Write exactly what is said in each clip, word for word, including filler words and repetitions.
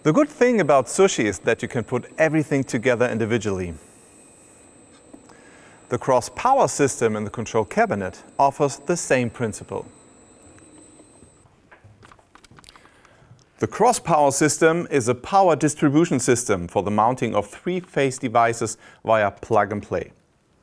The good thing about Sushi is that you can put everything together individually. The CrossPowerSystem in the control cabinet offers the same principle. The CrossPowerSystem is a power distribution system for the mounting of three-phase devices via plug-and-play.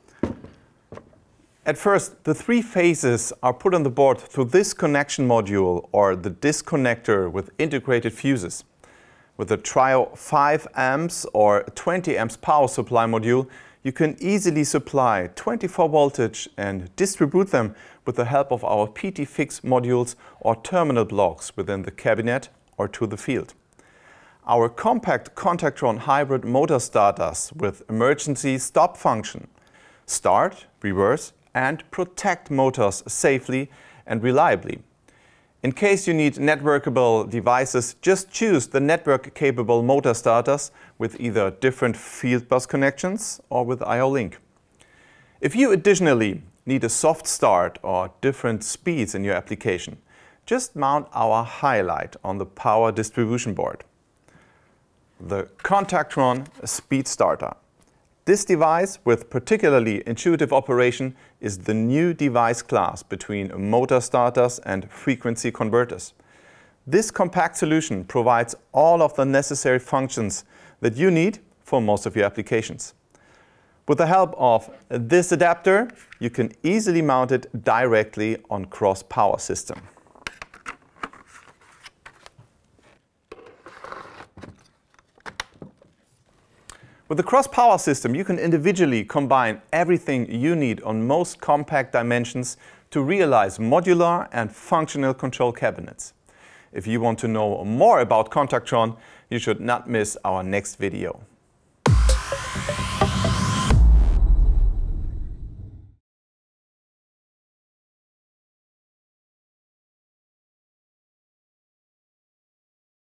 At first, the three phases are put on the board through this connection module or the disconnector with integrated fuses. With a trio five amps or twenty amps power supply module, you can easily supply twenty-four voltage and distribute them with the help of our P T F I X modules or terminal blocks within the cabinet or to the field. Our compact Contactron hybrid motor starters with emergency stop function start, reverse, and protect motors safely and reliably. In case you need networkable devices, just choose the network-capable motor starters with either different field bus connections or with I O Link. If you additionally need a soft start or different speeds in your application, just mount our highlight on the power distribution board. The Contactron Speed Starter. This device with particularly intuitive operation is the new device class between motor starters and frequency converters. This compact solution provides all of the necessary functions that you need for most of your applications. With the help of this adapter, you can easily mount it directly on CrossPowerSystem. With the CrossPowerSystem, you can individually combine everything you need on most compact dimensions to realize modular and functional control cabinets. If you want to know more about Contactron, you should not miss our next video.